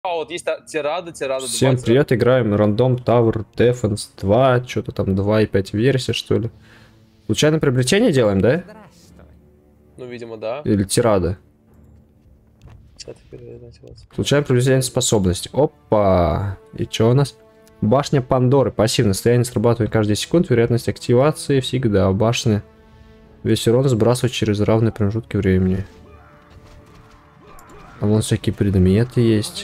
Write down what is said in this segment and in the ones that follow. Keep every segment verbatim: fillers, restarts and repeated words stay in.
А вот есть тирада, тирада. Всем привет, играем Random Tower Defense два, что-то там два и пять версия, что ли. Случайное приобретение делаем, да? Ну, видимо, да. Или тирада? Случайное приобретение способности. Опа! И что у нас? Башня Пандоры. Пассивное состояние срабатывает каждые секунд. Вероятность активации всегда. Башня. Весь урон сбрасывать через равные промежутки времени. А вон всякие предметы есть.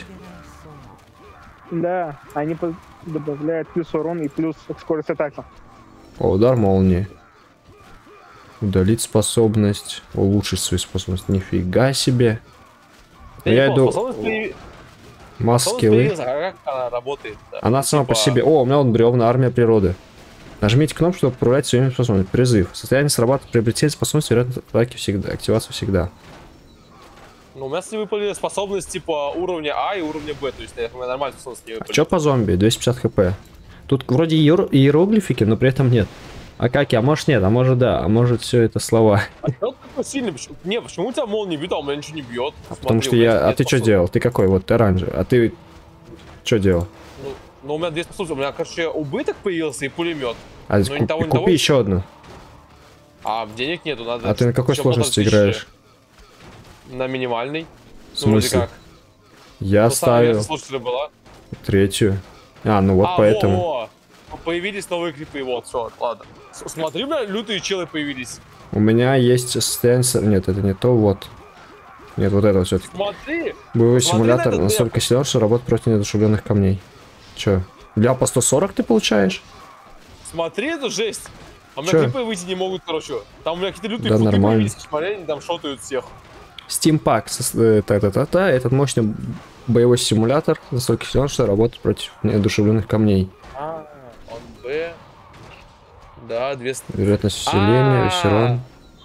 Да, они добавляют плюс урон и плюс скорость атаки. О, удар молнии. Удалить способность. Улучшить свою способность. Нифига себе. Я, я иду... Появилась... Маскилы. А как она работает? Да? Она сама типа... по себе. О, у меня вон бревна, армия природы. Нажмите кнопку, чтобы управлять своими способностями. Призыв. Состояние срабатывает приобретение способности, вероятность атаки всегда. Активация всегда. Ну, у меня с ней выпали способность типа уровня А и уровня Б. То есть я нормально способность не выпали. А что по зомби? двести пятьдесят хп. Тут вроде иер... иероглифики, но при этом нет. А как я? А может нет, а может да, а может все это слова. А что ты такой сильный? Почему... Не, почему у тебя молния не бьет, а у меня ничего не бьет? Смотри, потому что я... А ты что делал? Ты какой? Вот ты оранжевый. А ты что делал? Ну, ну, у меня две способности. У меня, короче, убыток появился и пулемет. А куп... того, купи того... еще одну. А денег нету, надо... А ты на какой сложности играешь? На минимальной. В смысле? Ну, как. Я ну, ставил была. третью. А, ну вот а, поэтому. Во, во. Появились новые клипы, вот, все, ладно. Смотри, бля, лютые челы появились. У меня есть состояние... Нет, это не то, вот. Нет, вот это все-таки. Смотри! Боевой симулятор на настолько силен, что работает против недушевленных камней. Че? Бля, по сто сорок ты получаешь? Смотри, это жесть! А у меня Чё? клипы выйти не могут, короче. Там у меня какие-то лютые да, клипы нормально. появились, смотри, они там шотают всех. Steam Pack, та-та-та-та, этот мощный боевой симулятор настолько силен, что работает против неодушевленных камней. А, он Б. Да, двести. Вероятность усиления, весь урон.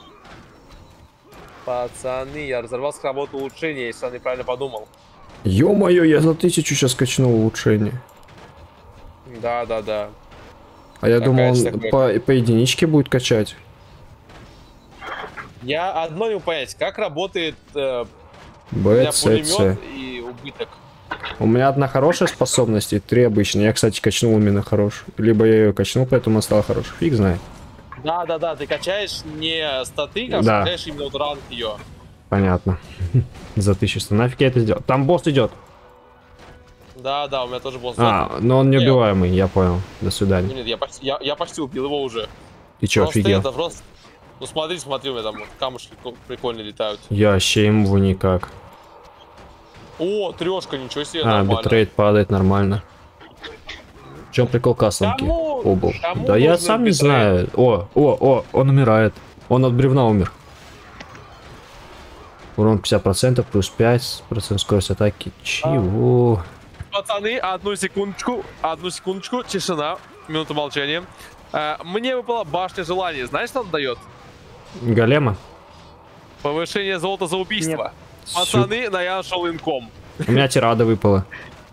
Пацаны, я разорвал с работы улучшения, если я неправильно подумал. Ё-моё, я за тысячу сейчас качнул улучшение. Да, да, да. А я Такая думал, он такая. по, по единичке будет качать. Я одно не могу понять, как работает э, Б, С, С. и убыток. У меня одна хорошая способность и три обычные. Я, кстати, качнул именно хорошую. Либо я ее качнул, поэтому она стала хорошей. Фиг знает. Да, да, да, ты качаешь не статы, как да. качаешь именно вот ранг ее. Понятно. За тысячу. Нафиг я это сделал? Там босс идет. Да, да, у меня тоже босс. А, но он неубиваемый, я понял. До свидания. Ну, нет, я почти, я, я почти убил его уже. Ты чё, просто офигел? Это просто... Ну смотри, смотри, у меня там вот камушки прикольно летают. Я вообще ему никак. О, трешка, ничего себе, А, нормально. битрейт падает нормально. В чем прикол кастомки? Обл. Да я сам не знаю. О, о, о, он умирает. Он от бревна умер. Урон пятьдесят процентов, плюс пять процентов скорость атаки. Чего? Пацаны, одну секундочку, одну секундочку, тишина, минуту молчания. А, мне выпала башня желания, знаешь, что он дает? Голема? Повышение золота за убийство. Нет. Пацаны, на я нашел инком. У меня тирада выпала.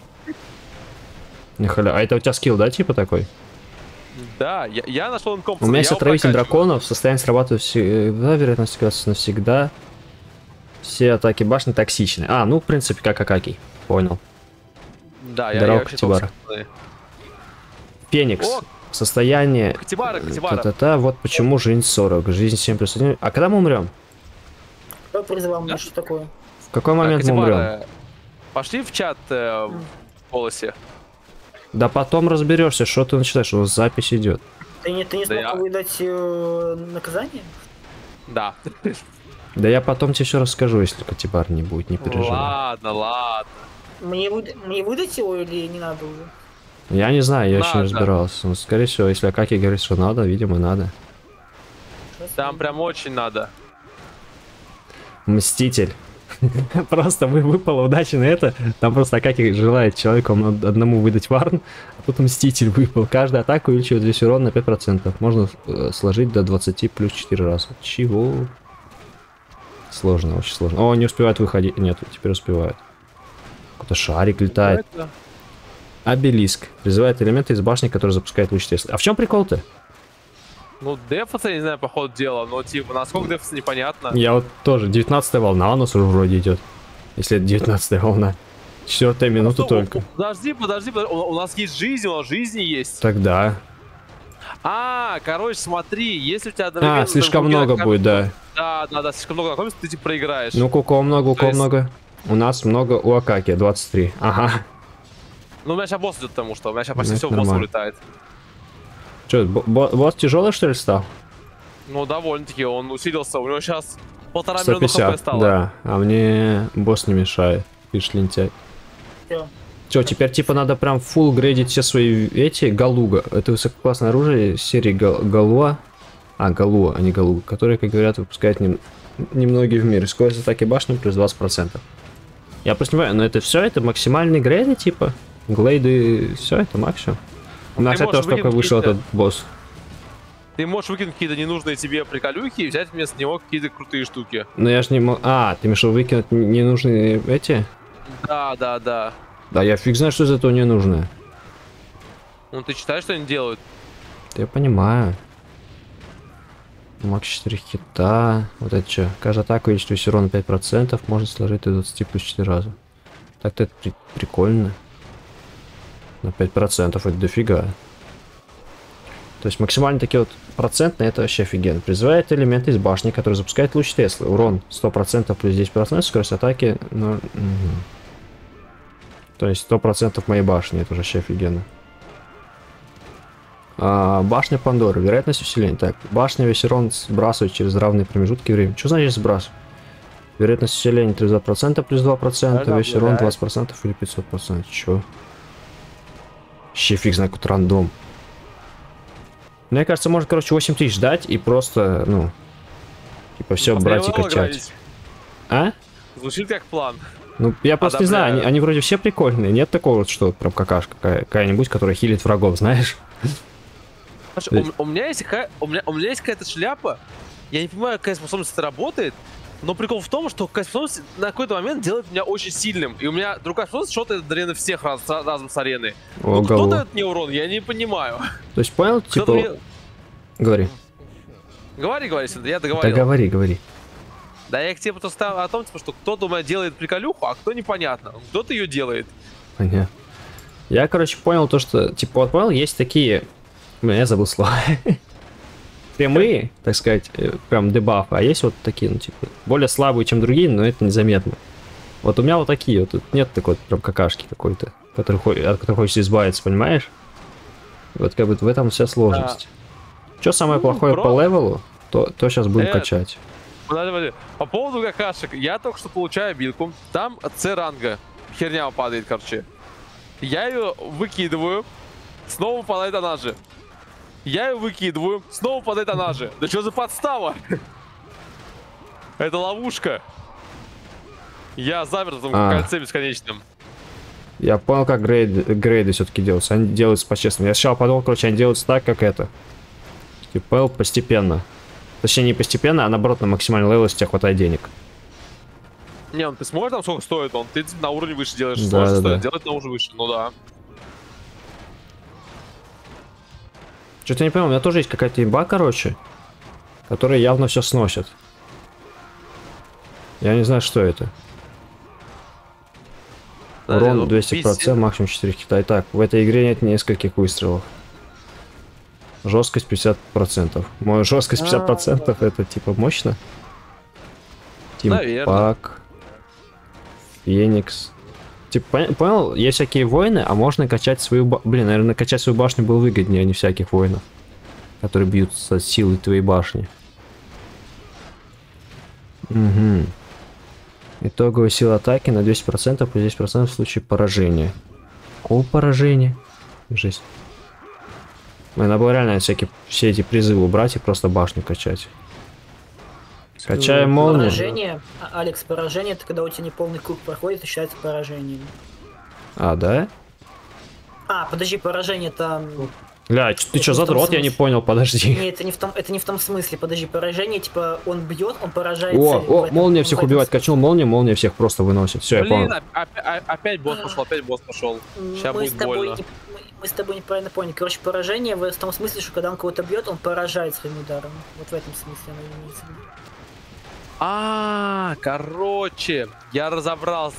Нихаля. А это у тебя скилл, да, типа такой? Да, я, я нашел инком. У меня есть отравитель драконов, состояние срабатывает всегда, вероятность активации навсегда. Все атаки башни токсичны. А, ну, в принципе, как Акакий. Понял. Да, я, Здорово, я Катибара. Феникс. О! Состояние... Катибара, Катибара. Та-та-та. Вот почему жизнь сорок. Жизнь семь плюс один. А когда мы умрем? Кто призывал мне, что такое? В какой момент а, мы умрем? Пошли в чат э, в голосе. Да потом разберешься, что ты начинаешь, у нас запись идет. Ты не, ты не да смог я... выдать э, наказание? Да. Да я потом тебе все расскажу, если Катибар не будет, не переживай. Ладно, ладно. Мне, вы... Мне выдать его или не надо уже? Я не знаю, я надо. еще не разбирался. Но, скорее всего, если Акаки говорит, что надо, видимо, надо. Там прям очень надо. Мститель. Просто выпала удача на это. Там просто Акаки желает человеку одному выдать варн, а тут Мститель выпал. Каждая атака увеличивает весь урон на пять процентов. Можно сложить до двадцати плюс четыре раза. Чего? Сложно, очень сложно. О, не успевает выходить. Нет, теперь успевает. Какой-то шарик летает. Обелиск. Призывает элементы из башни, которые запускает луч Теслы. А в чем прикол-то? Ну, дефаться, не знаю, по ходу дела, но типа, насколько дефаться непонятно. Я вот тоже. девятнадцатая волна у нас уже вроде идет. Если это девятнадцатая волна. Четвертая минута Стоп, только. Подожди, подожди, подожди. У, у нас есть жизнь, у нас жизни есть. Тогда. А, короче, смотри, если у тебя одновременно А, слишком другие много накоп- будет, да. Да, да, да, слишком много накопится, ты типа проиграешь. Ну, у кого много, у То кого есть- много. У нас много у Акаки, двадцать три. Ага. Ну, у меня сейчас босс идет, потому что у меня сейчас Ну, почти это все в босс нормально. улетает. Че, босс тяжелый, что ли, стал? Ну, довольно-таки, он усилился, у него сейчас полтора миллиона сто пятьдесят, хп стало. да. А мне босс не мешает. Пишет лентяй. Всё. Че, теперь типа надо прям фулл грейдить все свои эти галуга. Это высококлассное оружие серии Гал- Галуа. А, Галуа, а не Галуга. Которые, как говорят, выпускают нем... немногие в мире. Скорость атаки башни плюс двадцать процентов. Я просто не понимаю, но это все, это максимальные грейды, типа? Глейды, все, это максимум. У нас, Ты кстати, тоже можешь только вышел выкинуть этот босс. Ты можешь выкинуть какие-то ненужные тебе приколюхи и взять вместо него какие-то крутые штуки. Но я ж не мог... А, ты мешал выкинуть ненужные эти? Да, да, да. Да, я фиг знаю, что из этого не нужно. Ну, ты читаешь, что они делают? Я понимаю. Макс четыре хита. Вот это что? Каждая атака увеличивает урон пять процентов. Можно сложить до двадцати плюс четыре раза. Так-то это при- прикольно. На пять процентов это дофига. То есть максимально такие вот процентные, это вообще офигенно. Призывает элементы из башни, который запускает луч Теслы. Урон сто процентов плюс десять процентов, скорость атаки. Ну, угу. То есть сто процентов моей башни, это уже вообще офигенно. А, башня Пандоры, вероятность усиления. Так, башня весь урон сбрасывает через равные промежутки времени. Что значит сбрасывать? Вероятность усиления тридцать два процента плюс два процента, Да, весь урон блядь. двадцать процентов или пятьсот процентов. Чё? Вообще фиг знает, какой рандом. Мне кажется, можно, короче, восемь тысяч дать и просто, ну, типа, все Ну, брать и посмотрел, качать. игрались. А? Звучит как план. Ну, я просто не знаю, они, Одобряю. они вроде все прикольные. Нет такого вот, что вот прям какашка какая- какая-нибудь, которая хилит врагов, знаешь? Слушай, То есть- у, у меня есть какая- у меня, у меня есть какая-то шляпа. Я не понимаю, какая способность это работает. Но прикол в том, что какая способность на какой-то момент делает меня очень сильным. И у меня другая способность что-то арены всех раз, разом с арены. Ну, кто Ого. дает мне урон, я не понимаю. То есть, понял, Кто-то типа... мне... Говори. Говори, говори, Синда, я Да договорил. говори, говори. Да я к тебе просто ставил о том, типа, что кто-то у меня делает приколюху, а кто непонятно. Кто-то ее делает. Понятно. Я, короче, понял то, что, типа, вот понял, есть такие... Блин, я забыл слова. Прямые, так сказать, э, прям дебафы, а есть вот такие, ну, типа, более слабые, чем другие, но это незаметно. Вот у меня вот такие вот, тут нет такой вот прям какашки какой-то, который, хо- от которой хочется избавиться, понимаешь? Вот как бы в этом вся сложность. Что самое Ну, плохое бро. по левелу, то, то сейчас будем Э, качать. Подожди, подожди. По поводу какашек, я только что получаю билку. Там С ранга. Херня падает, короче. Я ее выкидываю. Снова падает она же. Я ее выкидываю. Снова падает она же. Да что за подстава? Это ловушка. Я заперт в этом А. кольце бесконечном. Я понял, как грейд, грейды все-таки делаются. Они делаются по-честному. Я сначала подумал, короче, они делаются так, как это. Типа, понял, постепенно. Точнее, не постепенно, а наоборот, на максимальный левел, если у тебя хватает денег. Не, ну ты смотришь там, сколько стоит он? Ты на уровень выше делаешь. Да, Сложно да, стоит да. делать на уровень выше. Ну да. Что-то не понял, у меня тоже есть какая-то имба, короче, которая явно все сносит. Я не знаю, что это. Подожди, ну, Урон двести процентов, пиздец. максимум четыре хита. Итак, в этой игре нет нескольких выстрелов. Жесткость пятьдесят процентов. Моя жесткость пятьдесят процентов это типа мощно. Наверно. Тимпак. Феникс. Типа, пон- понял, есть всякие воины, а можно качать свою... ба- Блин, наверное, качать свою башню было выгоднее, а не всяких воинов, которые бьют со силой твоей башни. Угу. Итоговая сила атаки на двести процентов и десять процентов в случае поражения. Какого поражения? Жесть. Надо было реально всякие, все эти призывы убрать и просто башню качать. Качаем молнию. Поражение, а, Алекс, поражение, это когда у тебя неполный круг проходит и считается поражением. А, да? А, подожди, поражение там... Ля, ч- ты Это что, не в том задрот? Я не смысле. понял, подожди. Не, это не в том, это не в том смысле, подожди, поражение, типа, он бьет, он поражает О, цель. В о, этом- молния в всех этом убивает. смысле. Качнул молнию, молния всех просто выносит. Все, я Блин, понял. оп- оп- опять босс пошел, опять босс пошел. Сейчас мы будет с тобой больно. не, мы, мы с тобой неправильно поняли. Короче, поражение в том смысле, что когда он кого-то бьет, он поражает своим ударом. Вот в этом смысле оно имеется в виду. А, короче, я разобрался.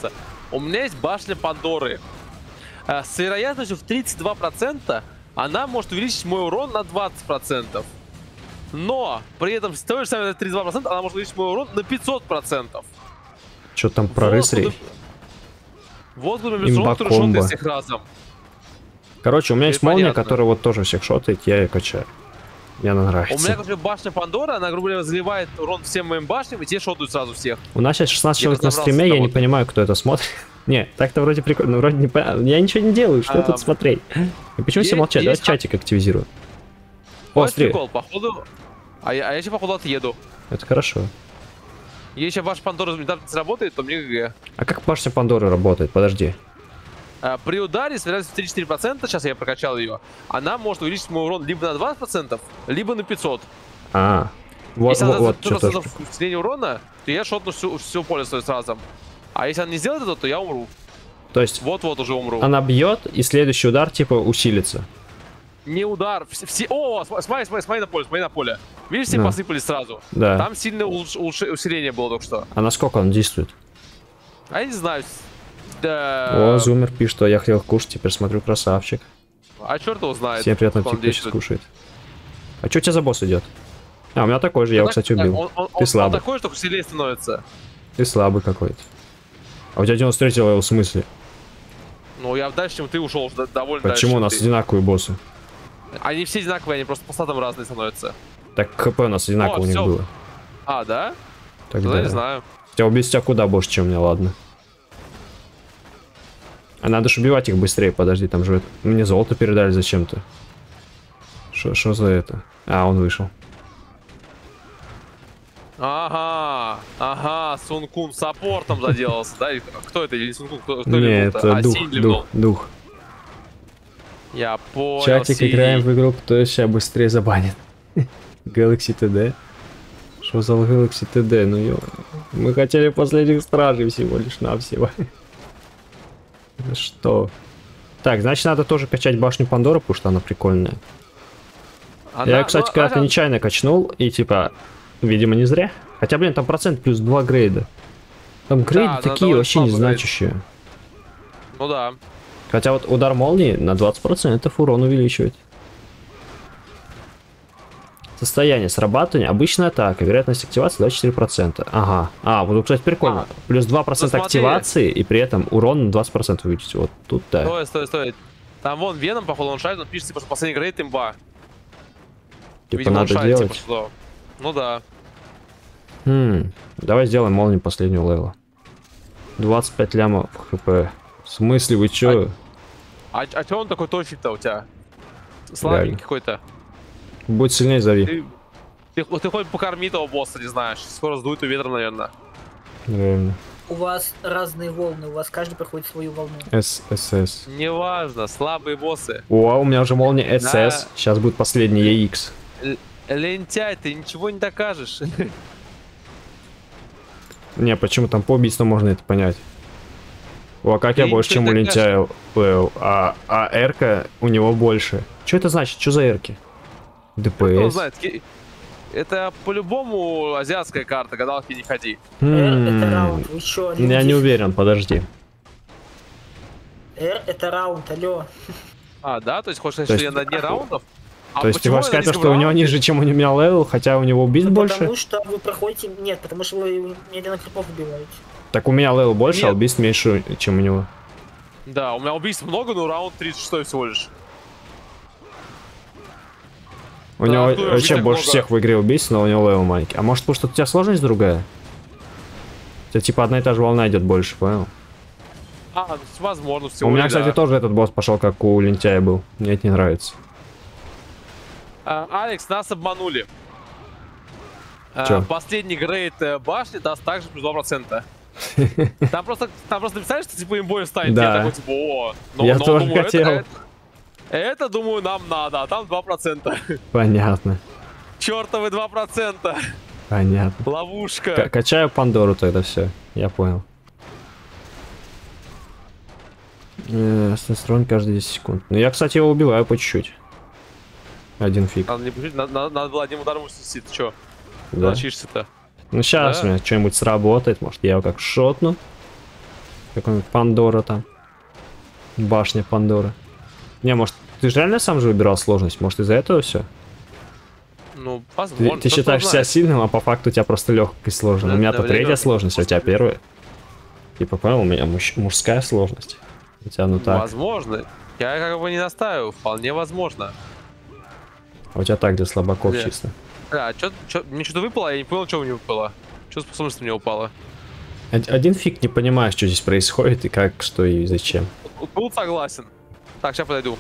У меня есть башня Пандоры. Э, С вероятностью в тридцать два процента она может увеличить мой урон на двадцать процентов. Но при этом с той же самой тридцать два процента она может увеличить мой урон на пятьсот процентов. Что там про Вот рыцарей? куда- Вот куда без урон, Имба который шотает комбо. всех разом. Короче, у меня Теперь есть молния, понятно. которая вот тоже всех шотает, я ее качаю. Мне она У меня, нравится. короче, башня Пандора, она, грубо говоря, заливает урон всем моим башням, и те шотают сразу всех. У нас сейчас шестнадцать Я человек на разобрался стриме, с я не тобой. понимаю, кто это смотрит. Не, так-то вроде прикольно, вроде не понятно. Я ничего не делаю, что А, тут смотреть? И почему все есть- молчат? Давайте есть- чатик активизирую. О, Вот смотри, прикол, походу... А я, а я сейчас, походу, отъеду. это хорошо. Если ваша Пандора не сработает, то мне ГГ. А как башня Пандоры работает? Подожди. А, при ударе с вероятностью тридцать четыре процента, сейчас я прокачал ее, она может увеличить мой урон либо на двадцать процентов, либо на пятьсот. А, вот, Если вот, она вот, что за тоже. усиление урона, то я шотну всю, всю поле свою сразу. А если она не сделает это, то я умру. То есть Вот-вот уже умру. она бьет, и следующий удар типа усилится. Не удар. Все, все... О, см- смотри, смотри, смотри на поле, смотри на поле. Видишь, все Да. посыпались сразу. Да. Там сильное улуш- улуш- усиление было только что. А насколько он действует? А я не знаю. Да... О, Зумер пишет, что я хотел кушать, теперь смотрю, красавчик. А черт его знает. Всем приятного как он аппетита, сейчас действует. кушает. А что у тебя за босс идет? А, у меня такой же, я его, Так, кстати, так, убил. Он, он- Ты он- он слабый. такой, что сильнее становится. Ты слабый какой-то. А у тебя девяносто третий левел в смысле? Ну, я дальше, чем ты ушел, уже довольно дальше, Почему у чем нас ты. одинаковые боссы? Они все одинаковые, они просто по статам разные становятся. Так хп у нас одинаково О, у них всё. было. А, да? Тогда Тогда не знаю. Хотя убить тебя куда больше, чем мне, ладно. А надо же убивать их быстрее, подожди, там же... это- Мне золото передали зачем-то. Что за это? А, он вышел. Ага, ага, Сункун саппортом заделался, да? Или кто это? Или Сункун? Кто, кто Не, ливнул-то? это А, дух, Синь ливнул. дух, дух. Я понял, Чатик, Синь. играем в игру, кто сейчас быстрее забанит. Galaxy ти ди. Что за Galaxy ти ди? Ну ё... Мы хотели последних стражей всего лишь навсего. Это что? Так, значит надо тоже качать башню Пандоры, потому что она прикольная. Она- Я, кстати, ну, когда-то она- нечаянно качнул, и типа, видимо, не зря. Хотя, блин, там процент плюс два грейда. Там грейды она такие довольно вообще слабый незначащие. Ну да. Хотя вот удар молнии на двадцать процентов урон увеличивает. Состояние срабатывания. Обычная атака. Вероятность активации двадцать четыре процента. Ага. А, вот, кстати, прикольно. А. Плюс два процента Ну, смотри. активации, и при этом урон на двадцать процентов увеличить. Вот тут да. Стой, стой, стой. Там вон Веном, походу, он шарит, он пишет, типа, что последний грейд имба. Типа Видимо, он надо шарит, делать. типа, что... Ну да. Хм, давай сделаем молнию последнего левела. двадцать пять лямов хп. В смысле, вы чё? А, а чё он такой точный-то у тебя? Слабенький Реально. какой-то. Будь сильнее, зови. Ты, ты, ты хоть покорми того босса, не знаешь. Скоро сдует у ветра, наверное. Реально. У вас разные волны, у вас каждый проходит свою волну. С СС. Неважно, слабые боссы. О, у меня уже молния СС. Да. Сейчас будет последний Е Икс. Л- Лентяй, ты ничего не докажешь. Не, почему там по убийству можно это понять? О, а как я Ты больше, чем у ничего не лентяя ПЛ, а, а Эрка у него больше. Что это значит? Что за Эрки? Кто ДПС. знает, ки- это по-любому азиатская карта, гадалки не ходи. R это М, раунд, вы чё, Я не люди? уверен, подожди. R это раунд, алё. А, да? То есть хочешь сказать, То что есть- я на дне раундов? А То есть ты почему хочешь я сказать, на то, низком что у него раунде? ниже, чем у меня левел, хотя у него убийств Ну, больше? потому что вы проходите... Нет, потому что вы медленно крипов убиваете. Так у меня левел больше, а Нет. убийств меньше, чем у него. Да, у меня убийств много, но раунд тридцать шесть всего лишь. У Да, него откуда вообще убийств так больше много? всех в игре убийств, но у него левел маленький. А может, потому что у тебя сложность другая? У тебя типа одна и та же волна идет больше, понял? А, ну, возможно, всего У меня, лишь, кстати, да. тоже этот босс пошел, как у лентяя был. Мне это не нравится. А, Алекс, нас обманули. А, Чё? последний грейд э, башни даст также плюс два процента. Там просто, там просто написали, что типа имбой станет. Да. Я такой, типа, о, но, Я но тоже думаю, хотел. Это, это, это, думаю, нам надо, а там два процента. Понятно. Чертовы два процента. Понятно. Ловушка. К- качаю Пандору тогда все. Я понял. Э, Стестрон каждые десять секунд. Ну я, кстати, его убиваю по чуть-чуть. Один фиг. Надо, не пустить, надо, надо, надо было одним ударом снести. Ты чё? Да. Научишься-то? Ну сейчас Да. у меня что-нибудь сработает, может я его как шотну. Какой-нибудь Пандора там. Башня Пандора. Не, может, ты же реально сам же выбирал сложность? Может, из-за этого все? Ну, Ты, возможно. ты кто считаешь себя знает. сильным, а по факту у тебя просто легкая сложность. Да, У меня-то да, третья время сложность, а у тебя просто- первая. Типа, понял, у меня муж- мужская сложность. У тебя ну так. Возможно. Я как бы не настаиваю, вполне возможно. А у тебя так для слабаков Где? чисто. Да, чё, чё, мне что-то выпало, я не понял, что мне выпало. Что способность мне упала? Од- Один фиг не понимаешь, что здесь происходит и как, что и зачем. Вот Тут согласен. Так, сейчас подойду.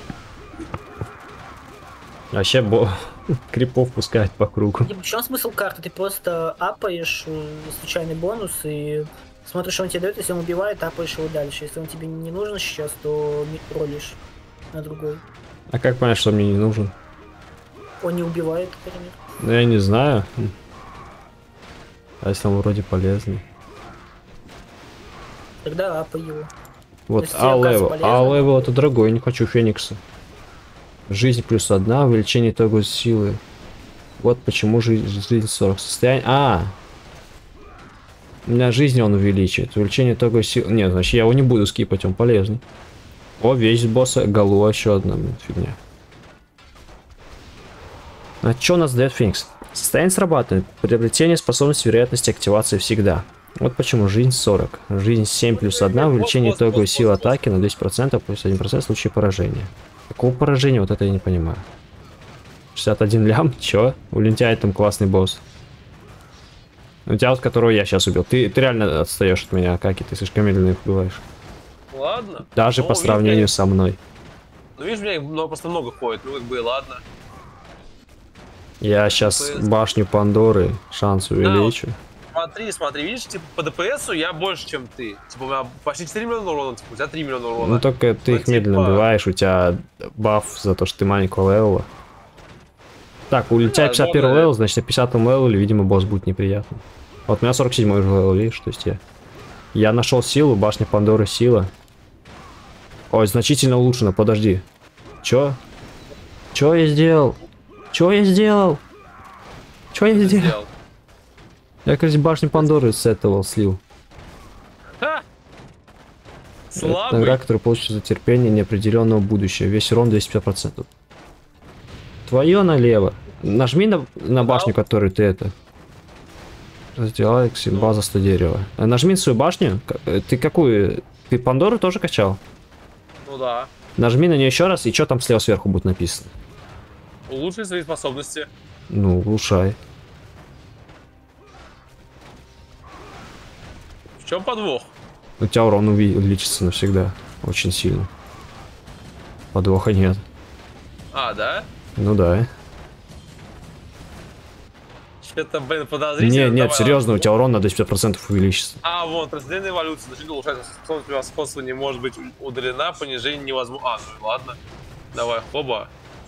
Вообще, бо... крипов пускать по кругу. В чем смысл карты? Ты просто апаешь э, случайный бонус и смотришь, что он тебе дает. Если он убивает, апаешь его дальше. Если он тебе не нужен сейчас, то ми- ролишь на другой. А как понять, что мне не нужен? Он не убивает, например. Ну, я не знаю. А если он вроде полезный? Тогда апай его. Вот, есть А тебе левел. оказывается А полезно? левел это дорогой, я не хочу Феникса. Жизнь плюс одна, увеличение итоговой силы. Вот почему жизнь, жизнь сорок. Состояние... А! У меня жизнь он увеличивает. Увеличение итоговой силы... Нет, значит я его не буду скипать, он полезный. О, вещь босса. Голова еще одна блин, фигня. А что у нас дает Феникс? Состояние срабатывает. Приобретение способности вероятности активации всегда. Вот почему жизнь сорок. Жизнь семь плюс одна, увеличение итоговой силы атаки на десять процентов плюс один процент в случае поражения. Какого поражения? Вот это я не понимаю. шестьдесят один лям? Чё? У лентяя там классный босс. У тебя вот, которого я сейчас убил. Ты, ты реально отстаешь от меня, Акаки, ты слишком медленно их убиваешь. Ладно. Даже Ну, по видишь, сравнению меня- со мной. Ну, видишь, у меня их много, просто много ходит. Ну, как бы, ладно. Я сейчас ДПС. башню Пандоры шанс увеличу. Смотри, смотри, видишь, типа, по ДПСу я больше, чем ты. Типа, у меня почти четыре миллиона урона, типа, у тебя три миллиона урона. Ну только ты Ну, их медленно типа- убиваешь, у тебя баф за то, что ты маленького левела. Так, у летя Да, пятьдесят первый можно- левел, значит на пятидесятом левеле, видимо, босс будет неприятный. Вот у меня сорок седьмой уже левел, видишь, то есть я... Я нашел силу, башня Пандоры сила. Ой, значительно улучшено, подожди. Чё? Чё я сделал? Чё я сделал? Чё я Ты сделал? сделал. Я, кажется, башню Пандоры сетовал, слил. Ха! Это Слабый. награда, который получится за терпение неопределенного будущего. Весь урон двести пятьдесят процентов. Твое налево. Нажми на, на башню, которую ты это. Сделай, Алекси, база сто дерева. А нажми на свою башню. К- э, Ты какую? Ты Пандору тоже качал? Ну да. Нажми на нее еще раз, и что там слева сверху будет написано? Улучши свои способности. Ну, улучшай. В чем подвох? У тебя урон уви- увеличится навсегда. Очень сильно. Подвоха нет. А, да? Ну да. Что-то, блин, подозрительно. Не, нет, Давай, серьезно, у ладно. тебя урон на двести пятьдесят процентов увеличится. А, вот, трансцендентная эволюция. Значительно улучшается способность превосходства не может быть удалена, понижение невозможно. А, ну ладно. Давай, хоба.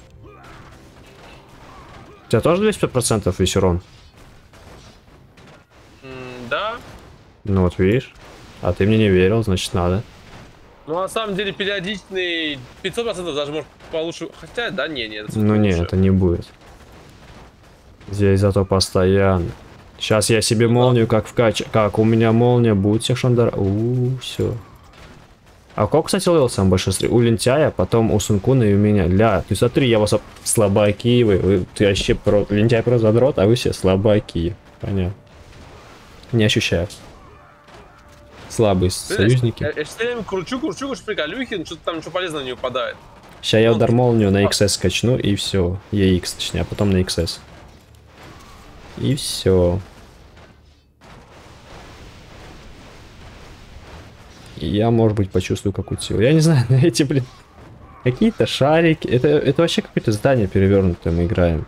У тебя тоже двести пятьдесят процентов весь урон? М, да. Ну вот видишь. А ты мне не верил, значит надо. Ну, на самом деле, периодичный пятьсот процентов даже может получше. Хотя, да, не, нет. это Ну не, лучше. это не будет. Здесь зато постоянно. Сейчас я себе Ну да. молнию как вкачу. Как, у меня молния будет всех шандар. У, все. А у кого, кстати, левел самый большой? Смотри, у лентяя, потом у Сункуна и у меня. Ля, ты смотри, я вас об- слабаки, вы, вы ты вообще про... лентяй про задрот, а вы все слабаки. Понятно. Не ощущаю. Слабые Знаешь, союзники. Я, я все время кручу, кручу, кручу приколюхи, но что-то там ничего полезного не выпадает. Сейчас я Он- удар молнию на икс эс скачну и все. и икс точнее, а потом на икс эс. И все. Я, может быть, почувствую какую-то силу. Я не знаю, но эти, блин, какие-то шарики. Это, это вообще какое-то здание перевернутое мы играем.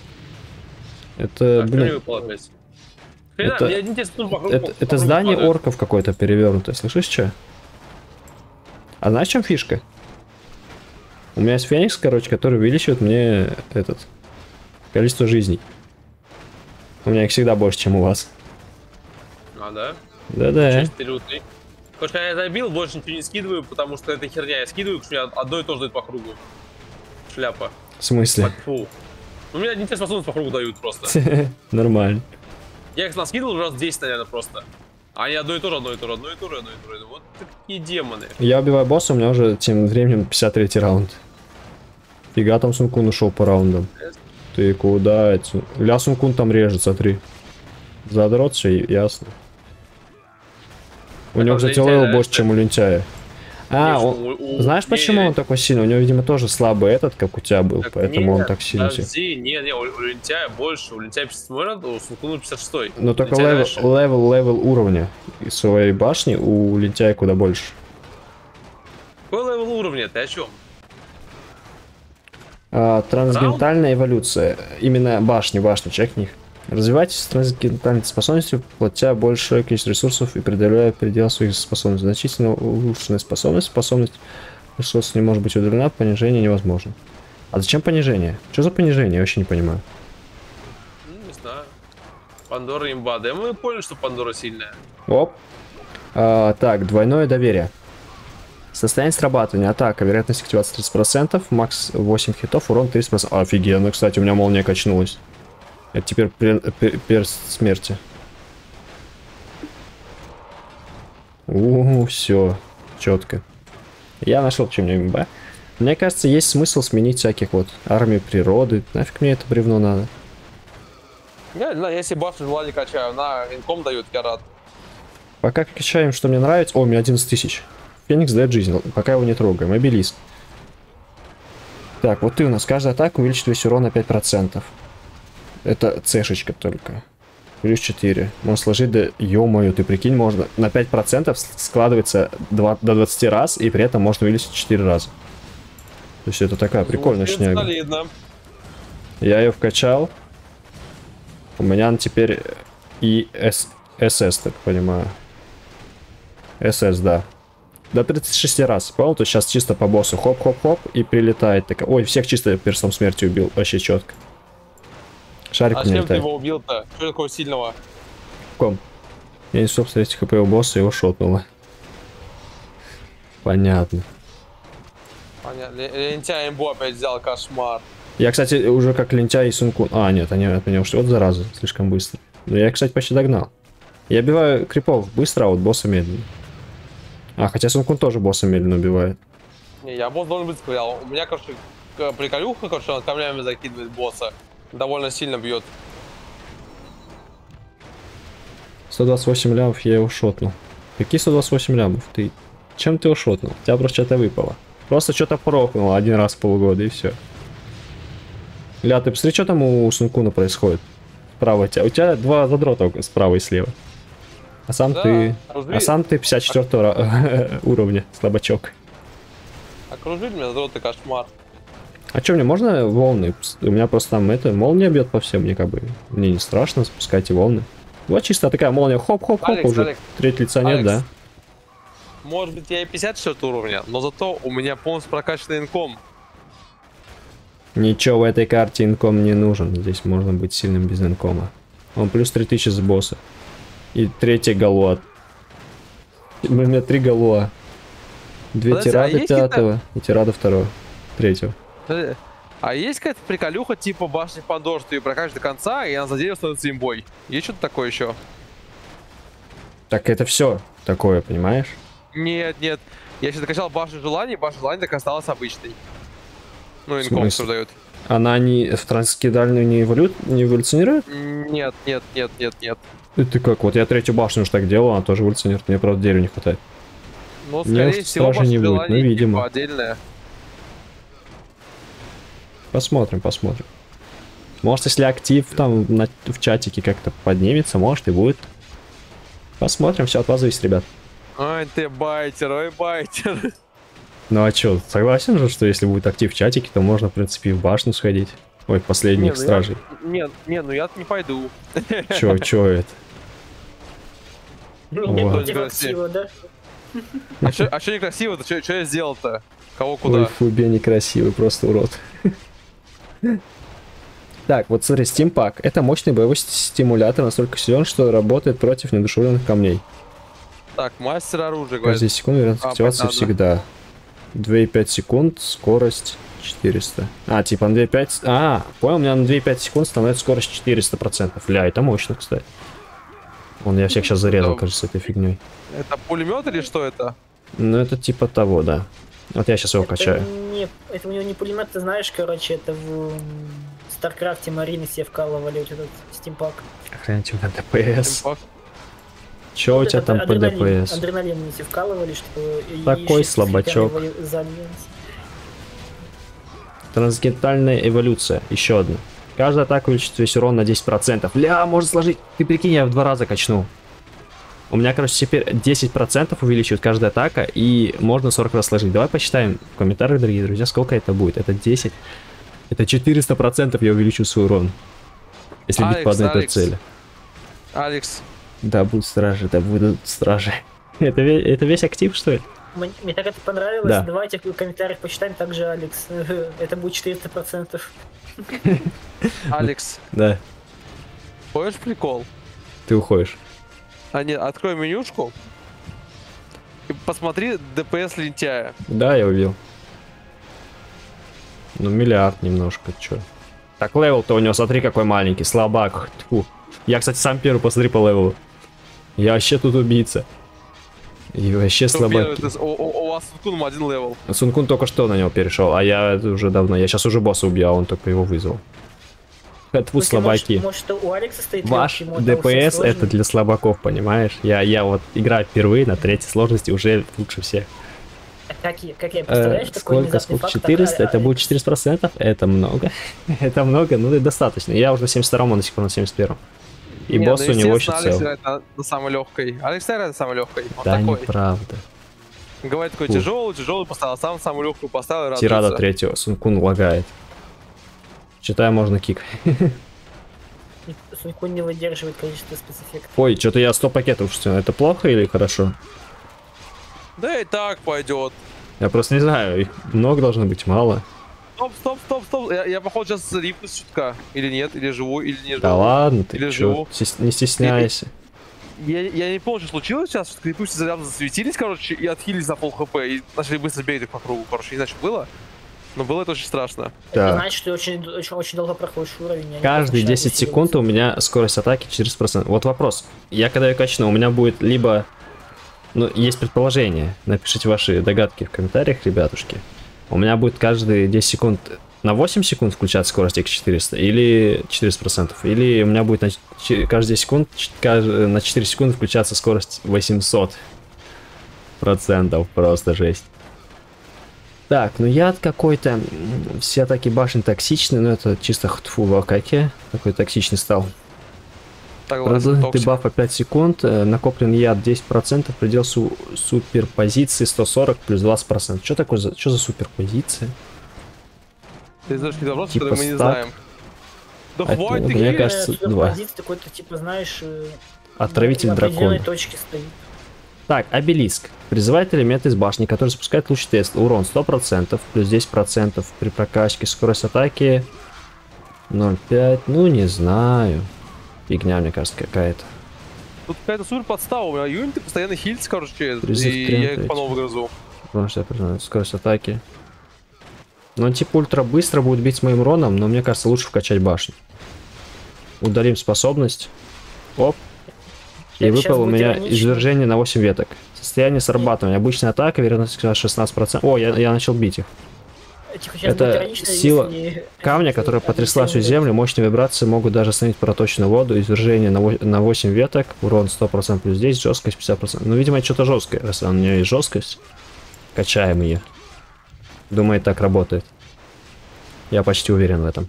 Это, Так, что мне блин, выпало опять? Хрена, это- мне один тебе спун по кругу- это, по это кругу здание падает. орков какое-то перевернутое. Слышишь, что? А знаешь, в чем фишка? У меня есть Феникс, короче, который увеличивает мне этот количество жизней. У меня их всегда больше, чем у вас. А, да? Да-да. Честь, ты лютый. Короче, когда я забил, больше ничего не скидываю, потому что это херня. Я скидываю, потому что у меня одно и то же дает по кругу. Шляпа. В смысле? Фу. Ну, мне одни те способности по кругу дают просто. Нормально. Я их наскидывал раз десять, наверное, просто. А они одно и то же, одно и то же, одно и то же, одно и то же. Вот такие демоны. Я убиваю босса, у меня уже тем временем пятьдесят третий раунд. Фига там Сункун ушел по раундам. Ты куда это? Ля Сункун там режет, смотри. Задрот все, ясно. У Это него, у кстати, лентяя, левел да, больше, это? чем у лентяя. А, Конечно, он... у- у- знаешь, не, почему не, он такой сильный? У него, видимо, тоже слабый этот, как у тебя был, Так поэтому он нет, так сильно. Подожди, не, не, у, у лентяя больше, у лентяя пятьдесят семь, у Сункуна пятьдесят шесть. Но только Лентяй левел, дальше. левел, левел уровня из своей башни у лентяя куда больше. Какой левел уровня, ты о чем? А, трансгентальная эволюция. Именно башни, башни, чекни их. Развивайтесь с трансгентальной способностью, платя большее количество ресурсов и преодоляя пределы своих способностей. Значительно улучшенная способность. Способность ресурсов не может быть удалена, понижение невозможно. А зачем понижение? Что за понижение? Я вообще не понимаю. Ну, не знаю. Пандора имба. Да мы поняли, что Пандора сильная. Оп. А, так, двойное доверие. Состояние срабатывания, атака, вероятность активации тридцать процентов, макс восемь хитов, урон тридцать процентов. Офигенно, кстати, у меня молния качнулась. Это теперь пер- пер- перст смерти. У, все, четко. Я нашел чем-нибудь, да? Мне кажется, есть смысл сменить всяких вот армию природы. Нафиг мне это бревно надо? Я не знаю, если башню желания качаю, на инком дают, я рад. Пока качаем, что мне нравится. О, у меня одиннадцать тысяч. Феникс дает жизнь, пока его не трогаем. Обелиск. Так, вот ты у нас. Каждая атака увеличит весь урон на пять процентов. Это цешечка только. Плюс четыре. Можно сложить до... Ё-моё, ты прикинь, можно... На пять процентов складывается два... до двадцати раз, и при этом можно увеличить четыре раза. То есть это такая прикольная Звучит шняга. солидно. Я ее вкачал. У меня теперь и С... СС, так понимаю. СС, да. До тридцати шести раз. Понял? То есть сейчас чисто по боссу хоп-хоп-хоп и прилетает. Так... Ой, всех чисто перстом смерти убил. Вообще четко. Шарик А у меня чем ты летает. его убил-то? Что такого сильного? В ком? Я не собственно эти хп у босса, его шотнуло. Понятно. Понятно. Лентяй имбу опять взял, кошмар. Я, кстати, уже как лентяй и Сункун... А, нет, они от меня ушли. Вот зараза, слишком быстро. Но я, кстати, почти догнал. Я убиваю крипов быстро, а вот босса медленно. А, хотя Сункун тоже босса медленно убивает. Не, я босс должен быть сказал. У меня, короче, к- приколюха, короче, он камнями закидывает босса. Довольно сильно бьет. сто двадцать восемь лямов я его шотнул. Какие сто двадцать восемь лямов? Ты... Чем ты его шотнул? У тебя просто что-то выпало. Просто что-то прокнул один раз в полгода и все. Ля, ты посмотри, что там у Сункуна происходит. Справа от тебя. У тебя два задрота справа и слева. А сам Да, ты... окружи- А сам ты пятьдесят четвёртого уровня, слабачок. Окружили меня, золотой кошмар. А что, мне можно волны? У меня просто там это, молния бьет по всем, мне как бы... Мне не страшно, спускайте волны. Вот чисто такая молния, хоп-хоп-хоп, Алекс, уже Алекс. треть лица нет, Алекс. да? Может быть, я и пятьдесят четвёртого уровня, но зато у меня полностью прокачанный инком. Ничего в этой карте инком не нужен. Здесь можно быть сильным без инкома. Он плюс три тысячи с босса. И третья голова. У меня три голова. Две Подожди, а тирады есть какие-то- пятого и тирада второго. Третьего. Э, А есть какая-то приколюха типа башни Пандор, что ее прокачиваешь до конца, и она за дерево становится имбой? Есть что-то такое еще? Так это все такое, понимаешь? Нет, нет. Я сейчас докачал башню желаний, башня желаний так осталась обычной. Ну, инком смысле? что дает. Она не в трансгидальную не, эволю... не эволюционирует? Нет, нет, нет, нет, нет. Это как? Вот я третью башню уж так делал, она тоже эволюционирует. Мне, правда, дерева не хватает. Ну, Мне скорее в всего, страже башня не будет, желаний ну, видимо. типа отдельная. Посмотрим, посмотрим. Может, если актив там на... в чатике как-то поднимется, может и будет. Посмотрим, все от вас зависит, ребят. Ой, ты байтер, ой, байтер. Ну а чё, согласен же, что если будет актив в чатике, то можно, в принципе, и в башню сходить. Ой, в последних Не, ну я- стражей. Нет, не, ну я не пойду. Чё, чё это? Меня Вот. против актива, да? А что а чё некрасиво-то? Что я сделал-то? Кого Ой, куда? Фуби некрасивый, просто урод. Так, вот смотри, Steampack. Это мощный боевой стимулятор, настолько силен, что работает против недушевленных камней. Так, мастер оружия, говорит. Каждые секунды вероятность А, активации понятно. всегда. две и пять секунд, скорость четыреста. А, типа на две и пять... А, понял, у меня на две и пять секунд становится скорость четыреста процентов. Ля, это мощно, кстати. Он, я всех сейчас зарезал, Это- кажется, этой фигней. Это пулемет или что это? Ну, это типа того, да. Вот я сейчас его Это, качаю. не, это у него не пулемет, ты знаешь, короче, это в м, Старкрафте Марины себе вкалывали вот этот стимпак. Охраните у меня ДПС. Импакт. Чё у Вот тебя этот там по адреналин- ДПС? Адреналин мне себе вкалывали, чтобы... Такой яичники слабачок. слегка за альянс. Трансгентальная эволюция. Еще одна. Каждая атака увеличит весь урон на десять процентов. Ля, можно сложить. Ты прикинь, я в два раза качнул. У меня, короче, теперь десять процентов увеличивает каждая атака, и можно сорок раз сложить. Давай посчитаем в комментариях, дорогие друзья, сколько это будет. Это десять. Это четыреста процентов я увеличу свой урон. Если бить по Алекс, одной и той Алекс. цели. Алекс, Да, будут стражи, да будут стражи. Это, ве- это весь актив, что ли? Мне, мне так это понравилось. Да. Давайте в комментариях почитаем также, Алекс. Это будет четыреста процентов. Алекс, Да, хочешь прикол? ты уходишь. А не, открой менюшку и посмотри ДПС лентяя. Да, я убил. Ну, миллиард немножко, чё. Так, левел-то у него, смотри, какой маленький, слабак. Тьфу. Я, кстати, сам первый, посмотри по левелу. Я вообще тут убийца. И вообще Кто первый? слабаки. Ты с- У, у- у вас с Сункуном один левел. Сункун только что на него перешел, а я это уже давно. Я сейчас уже босса убил, а он только его вызвал. Тьфу, слабаки. Может, может, у Алекса стоит Ваш легкий мод, а у всех ДПС сложный? это для слабаков, понимаешь? Я, я вот играю впервые на третьей сложности, уже лучше всех. А Как я, как я Э, представляешь, такой сколько, внезапный сколько? факт, четыреста? так, а- Это а- будет четыреста процентов? Это много. Это много, ну и достаточно. Я уже на семьдесят втором, он до сих пор на семьдесят первом. И Не, босс ну, у него еще естественно, Алекс цел. играет на, на самой легкой. Алекс играет на самой легкой. Он Да, такой. неправда. Говорит такой Фу. тяжелый, тяжелый поставил, сам самую легкую поставил и Тирада радуется. третьего. Сункун лагает. Читаю, можно кик. Сункун не выдерживает количество спецэффектов. Ой, что-то я сто пакетов ушел. Это плохо или хорошо? Да и так пойдет. Я просто не знаю, их много должно быть, мало. Стоп, стоп, стоп, стоп. Я, я походу сейчас рипнусь чутка. Или нет, или живу, или не живу. Да ладно, ты Или чё, живу. стес- не стесняйся. Я, я не помню, что случилось сейчас, что крипусы зарядно засветились, короче, и отхилились на пол хп, и начали быстро бегать их по кругу, короче, не знаю, что было, но было это очень страшно. Это Да. значит, что ты очень, очень, очень долго проходишь уровень. они Каждые начинают десять секунд у меня скорость атаки четыреста процентов. Вот вопрос. Я когда ее качну, у меня будет либо... Ну, есть предположение. Напишите ваши догадки в комментариях, ребятушки. У меня будет каждые десять секунд на восемь секунд включаться скорость икс четыреста или четыреста процентов. Или у меня будет на ч- каждые десять секунд ч- кажд- на четыре секунды включаться скорость восемьсот процентов. Просто жесть. Так, ну яд какой-то. м, Все атаки башен токсичны, но это чисто хтфу в Акаке. Такой токсичный стал. Так, Продолжительный токсик. дебаф по пять секунд. э, Накоплен яд десять процентов. Предел су- суперпозиции сто сорок плюс двадцать процентов. Что такое за, что за суперпозиция? Ты знаешь какие-то вопросы, Типа которые мы не стак. знаем. Да Это, хватит мне такие. кажется, два. Какой-то, типа, знаешь, э, Отравитель на определенной дракона. точке стоит. Так, обелиск. Призывает элемент из башни, который запускает луч Тесла. Урон сто процентов, плюс десять процентов при прокачке. Скорость атаки ноль пять. Ну, не знаю. Фигня, мне кажется, какая-то. Тут какая-то супер подстава, у меня юниты постоянно хильцы, короче, Призыв и трем я их третий. по новому грызу. Потому что я признаю, скорость атаки. Ну, он типа ультра быстро будет бить с моим уроном, но мне кажется, лучше вкачать башню. Удалим способность. Оп. И Щас выпал у будет меня иронично. извержение на восемь веток. Состояние срабатывания. Обычная атака, вероятность шестнадцать процентов. О, я, я начал бить их. Тихо, щас Это будет иронично, сила если- Камня, которая потрясла всю объяснение землю, мощные вибрации могут даже остановить проточную воду. Извержение на, во- на восемь веток, урон сто процентов плюс десять, жесткость пятьдесят процентов. Ну, видимо, это что-то жесткое, раз у нее есть жесткость. Качаем ее. Думаю, так работает. Я почти уверен в этом.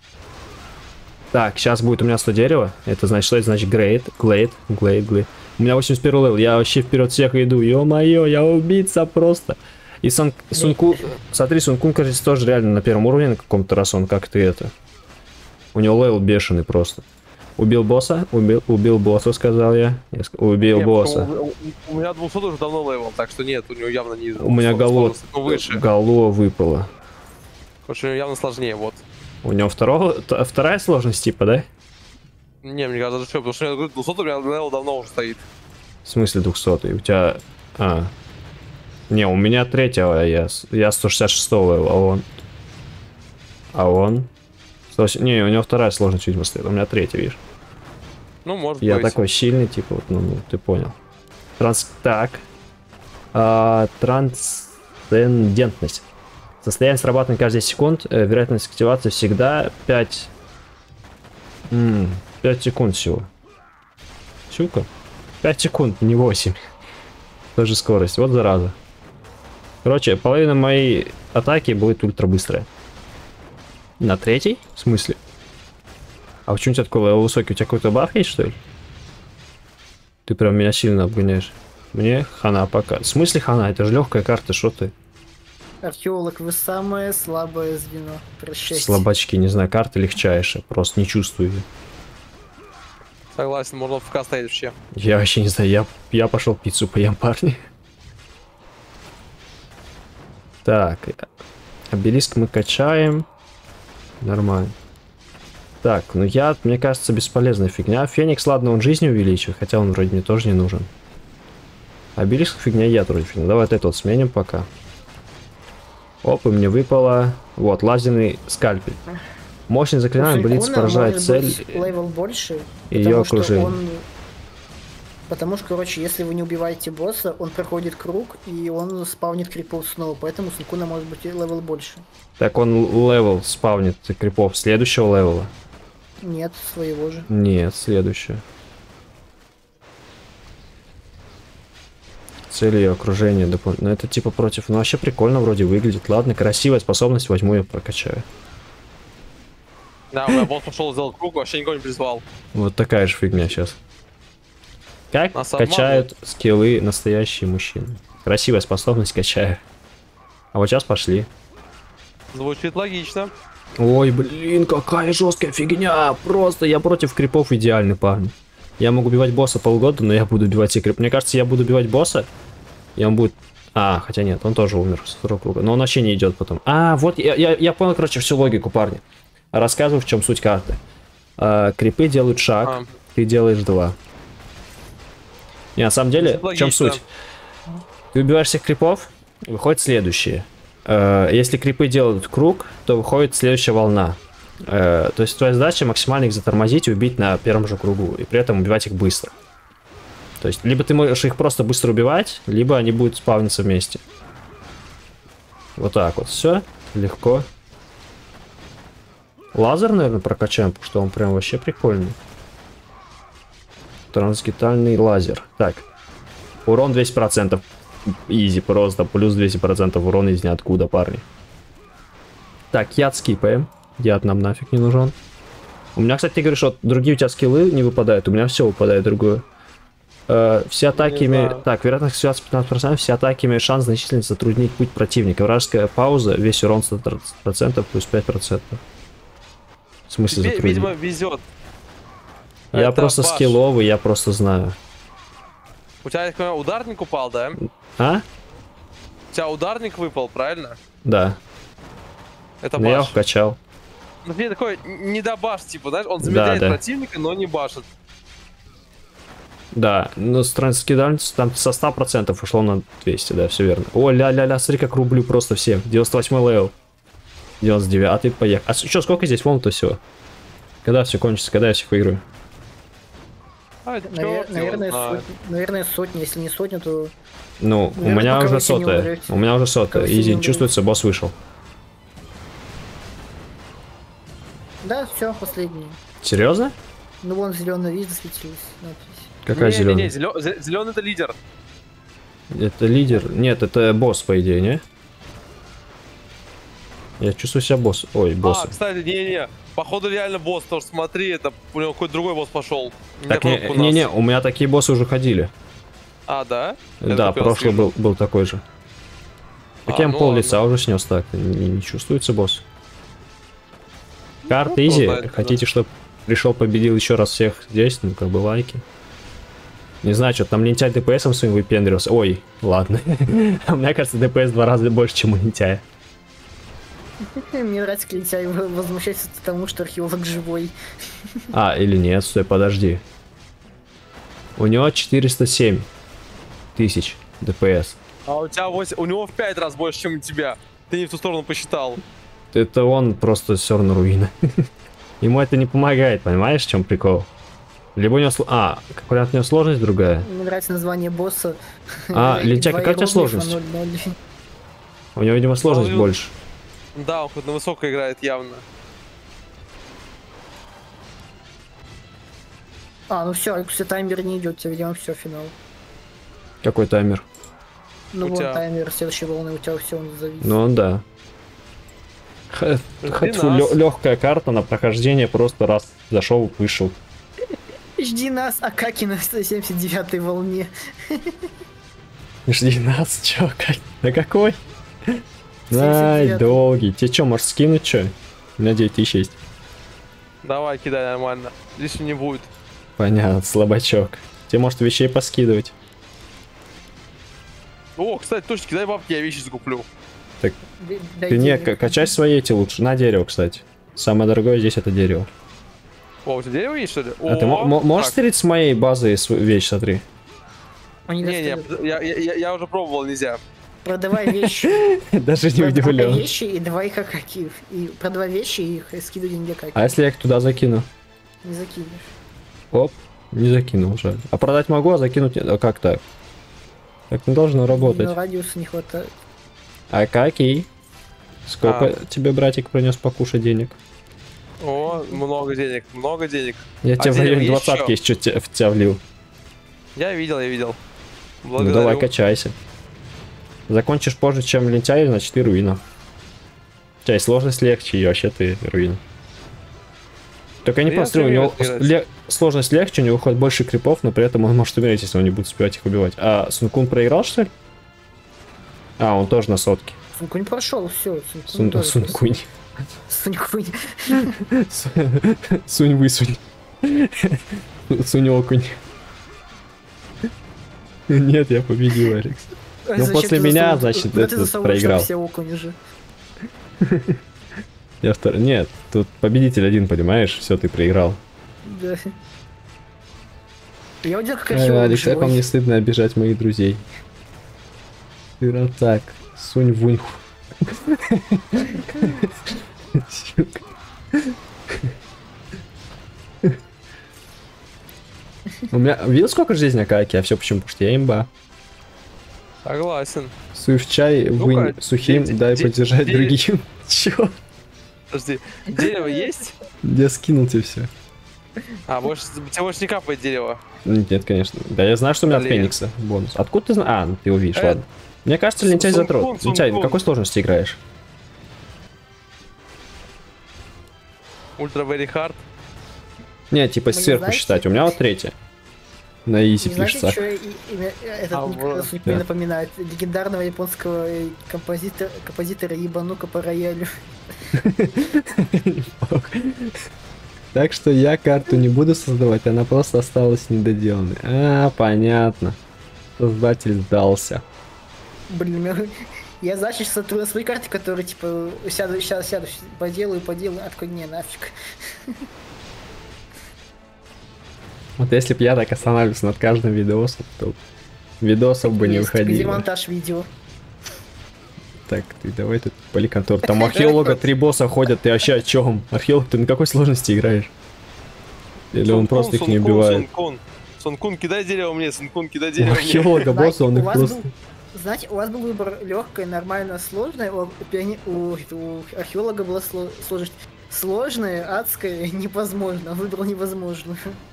Так, сейчас будет у меня сто дерева. Это значит, что это значит грейд, глейд, глейд, глейд. У меня восемьдесят первый левел, я вообще вперед всех иду. Ё-моё, я убийца просто. И Сан... Сунку... Смотри, Сункун, кажется, тоже реально на первом уровне на каком-то раз он, как ты это. У него левел бешеный просто. Убил босса? Убил, убил босса, сказал я. я ск- Убил Не, босса. У, у- у меня двухсот уже давно левел, так что нет, у него явно не... У меня двухсот, голова, но выше. голова выпала. Короче, у него явно сложнее, вот. У него второго, т- вторая сложность типа, да? Не, мне кажется, что, потому что у меня двухсот у меня левел давно уже стоит. В смысле двухсотый? У тебя... А. Не, у меня третьего, я, с- я сто шестьдесят шестого левел, а он... А он... сто восемь Не, у него вторая сложность, видимо, стоит, у меня третья, видишь. Ну, может Я быть. такой сильный, типа, вот, ну, ну, ты понял. Транс... Так. А, трансцендентность. Состояние срабатывания каждые десять секунд. Э, вероятность активации всегда пять... М, пять секунд всего. Сука. пять секунд, не восемь. Тоже скорость. Вот зараза. Короче, половина моей атаки будет ультра быстрая. На третий? В смысле? А почему у тебя такой левел высокий? У тебя какой-то баф есть, что ли? Ты прям меня сильно обгоняешь. Мне хана пока. В смысле хана? Это же легкая карта, что ты? Археолог, вы самое слабое звено. Прощайте. Слабачки, не знаю, карты легчайшие. Просто не чувствую ее. Согласен, можно в ка стоять вообще. Я вообще не знаю, я, я пошел пиццу поем, парни. Так, обелиск мы качаем. Нормально. Так, ну я, мне кажется, бесполезная фигня. Феникс, ладно, он жизнь увеличивает, хотя он вроде мне тоже не нужен. Обелиск фигня, я вроде фигня. Давай вот это вот сменим пока. Оп, и мне выпало. Вот, лазерный скальпель. Мощный заклинание, блиц поражает цель. Левел больше. И ее окружение. Он... Потому что, короче, если вы не убиваете босса, он проходит круг, и он спавнит крипов снова. Поэтому Сункуна может быть левел больше. Так он левел спавнит крипов следующего левела? Нет, своего же. Нет, следующее. Цель ее окружения дополнительно. Ну это типа против. Ну вообще прикольно вроде выглядит. Ладно, красивая способность, возьму ее прокачаю. Да, у меня босс пошел, сделал круг, вообще никого не призвал. Вот такая же фигня сейчас. Как Нас качают скиллы настоящие мужчины? Красивая способность качаю. А вот сейчас пошли. Звучит логично. Ой, блин, какая жесткая фигня. Просто я против крипов идеальный, парень. Я могу убивать босса полгода, но я буду убивать все крипы. Мне кажется, я буду убивать босса, и он будет... А, хотя нет, он тоже умер со второго круга. Но он вообще не идет потом. А, вот, я, я, я понял, короче, всю логику, парни. Рассказываю, в чем суть карты. А, крипы делают шаг, А. ты делаешь два. Не, на самом деле, в чем суть? Ты убиваешь всех крипов, выходит следующее. А, если крипы делают круг, то выходит следующая волна. А, то есть твоя задача максимально их затормозить и убить на первом же кругу. И при этом убивать их быстро. То есть, либо ты можешь их просто быстро убивать, либо они будут спавниться вместе. Вот так вот. Все. Легко. Лазер, наверное, прокачаем, потому что он прям вообще прикольный. Трансгитальный лазер. Так. Урон двести процентов. Изи просто. Плюс двести процентов урона из ниоткуда, парни. Так, яд скипаем. Яд нам нафиг не нужен. У меня, кстати, ты говоришь, что другие у тебя скиллы не выпадают. У меня все выпадает другое. Uh, все атаки имеют... Так, вероятность активации пятнадцать процентов, все атаки имеют шанс значительно затруднить путь противника. Вражеская пауза, весь урон сто тридцать процентов плюс пять процентов. В смысле Тебе, затруднить? видимо, везет. Я Это просто баш. скилловый, я просто знаю. У тебя, я так понимаю, ударник упал, да? А? У тебя ударник выпал, правильно? Да. Это Но я его баш. качал. Ну, мне такой не до баш, типа, знаешь, он замедляет да. противника, но не башит. Да, но с трансгитальностью там со ста процентов ушло на двести, да, все верно. О, ля-ля-ля, смотри, как рублю просто всех. девяносто восьмой левел. девяносто девятый, поехал. А что, сколько здесь волн-то всего? Когда все кончится, когда я всех выиграю? А, Навер- чёрт его наверное, знает. сотни, наверное, сотни, если не сотня, то... Ну, у Наверное, меня пока уже вы все не сотая. умрете. У меня уже Пока сотая. вы все не Изи, умрете. чувствуется, босс вышел. Да, все, последний. Серьезно? Ну вон зеленая, видишь, засветилась надпись. Какая не, зеленая? Не, не, зеленый это лидер. Это лидер. Нет, это босс, по идее, не? Я чувствую себя босс. Ой, босс. А, кстати, не-не, походу реально босс, потому что смотри, это у него какой-то другой босс пошел. Так, не-не, у меня такие боссы уже ходили. А, да? Я Да, только прошлый вижу. был, был такой же. Так А, я ну пол ладно. лица уже снес так. Не, не чувствуется босс. Карта Ну, изи. кто знает, Хотите, чтобы пришел, победил еще раз всех здесь? Ну, как бы лайки. Не знаю, что там лентяй ДПСом своим выпендривался. Ой, ладно. У меня кажется, ДПС в два раза больше, чем у лентяя. Мне нравится, когда тебя возмущается тому, что археолог живой. А, или нет, стой, подожди. У него четыреста семь тысяч ДПС. А у тебя восемь, у него в пять раз больше, чем у тебя. Ты не в ту сторону посчитал. Это он просто сер на руины. Ему это не помогает, понимаешь, в чем прикол? Либо у него... сло- А, как вариант, у него сложность другая. Мне нравится название босса. А, Лентяй, какая у тебя сложность? У него, видимо, сложность Он- больше. Да, он хоть на высоко играет явно. А, ну все, все, таймер не идет, тебе, видимо, все, финал. Какой таймер? Ну У вот тебя- таймер следующей волны, у тебя все зависит. Ну да. Х- Жди Хоть нас. легкая карта на прохождение, просто раз зашел, вышел. Жди нас, Акаки на сто семьдесят девятой волне. Жди нас, чё, как? На какой? семьдесят Ай, девятый. долгий. Тебе чё, можешь скинуть чё? У меня девять тысяч есть. Давай, кидай нормально. Здесь не будет. Понятно, слабачок. Тебе, может, вещей поскидывать. О, кстати, точно, кидай бабки, я вещи закуплю. Дай Ты не, денег. к- качай свои эти лучше. На дерево, кстати. Самое дорогое здесь это дерево. О, у тебя дерево есть, что ли? А ты мо- мо- можешь Так. стереть с моей базы св- вещь, смотри? Они Не, не, достают. я, я, я, я уже пробовал, нельзя. Продавай вещи. Даже не Продавай удивлен. вещи и давай их Акаки. И продавай вещи и их скидывай деньги Акаки. А если я их туда закину? Не закинешь. Оп, не закинул, жаль. А продать могу, а закинуть нет. А как так? Так не должно работать. Но радиуса не хватает. А какие? Сколько А. тебе братик принес покушать денег? О, много денег, много денег. Я А тебе в дерево районе есть двадцатки еще те- в тебя влил. Я видел, я видел. Ну Благодарю. давай, качайся. Закончишь позже, чем лентяй, значит ты руина. У тебя и сложность легче, и вообще ты руина. Только я не Да я посмотрю, у него умею играть. ле- сложность легче, у него уходит больше крипов, но при этом он может умереть, если он не будет успевать их убивать. А Сункун проиграл, что ли? А, он тоже на сотке. Сункунь прошел, все. Сун- Сункунь. Сункунь. Сунь высунь. Сунь окунь. Нет, я победил, Алекс. Ну, после меня, значит, этот проиграл. Все окуни же. Я второй. Нет, тут победитель один, понимаешь? Все, ты проиграл. Да. Я удел как Э, археолог Алекс, как вам живой. не стыдно обижать моих друзей? Ты раз так. Сунь вунь. Сука. У меня... Видел, сколько жизни Акаки? А все почему? Потому что я имба. Согласен. Суй в чай, вынь Ну-ка, сухим, де- дай де- поддержать де- другим. Чё? Подожди, дерево есть? Я скинул тебе все. А, больше, тебе больше не капает дерево. Нет, конечно. Да я знаю, что у меня от Блин. Феникса бонус. Откуда ты знаешь? А, ну ты его видишь, Э, ладно. Мне кажется, лентяй Сункун, затрот. Лентяй, на Сункун. какой сложности играешь? Ультра very hard. Не, типа Вы не сверху знаете? считать. У меня вот третья. На изи Не знаете, пишется. что этот А, ник вот, мне да. напоминает? Легендарного японского э, композитора, композитора Ебанука по роялю. Так что я карту не буду создавать, она просто осталась недоделанной. А, понятно. Создатель сдался. Блин, я- я значит сотру на своей карте, которые типа сяду, сейчас сяду, поделаю, поделаю, а такой, не, нафиг. Вот если бы я так останавливался над каждым видосом, то видосов бы не Есть, Где выходило. монтаж видео? Так, ты давай тут поликонтор. Там археолога три босса ходят, ты вообще о чем? Археолог, ты на какой сложности играешь? Или он Сункун, просто их не Сункун, убивает? Сункун. Сункун, кидай дерево мне, Сункун, кидай У дерево мне. археолога босса он у их вас просто... был- Знаете, у вас был выбор легкое, нормально, сложное, у, у пиани- у- у археолога была сло- сложность сложное, адское, невозможно. Он выбрал невозможно.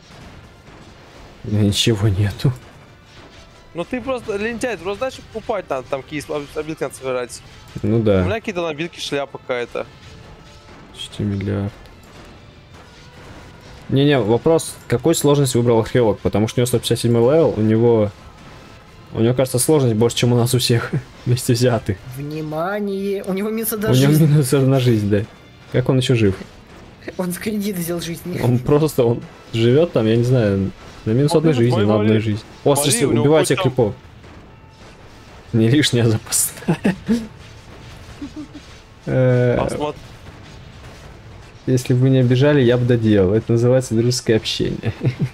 У меня ничего нету. Ну ты просто лентяй, ты просто дальше покупать надо, там какие обилки надо собирать. Ну У да, меня какие-то набилки, шляпа какая-то. почти миллиард. Не-не, вопрос, какой сложность выбрал археолог? Потому что у него сто пятьдесят седьмой левел, у него... У него, кажется, сложность больше, чем у нас у всех вместе взяты. Внимание! У него минус У одна него жизнь. минус на жизнь, да. Как он еще жив? Он с кредит взял жизни. Он просто, он живет там, я не знаю, на минус Он одной минус жизни, мой на одной вали. жизни. О, Вали, слушайте, у него убивайте хоть там- крипов. Не лишняя запасная. Э, А смотри, Если бы вы не обижали, я бы доделал. Это называется дружеское общение.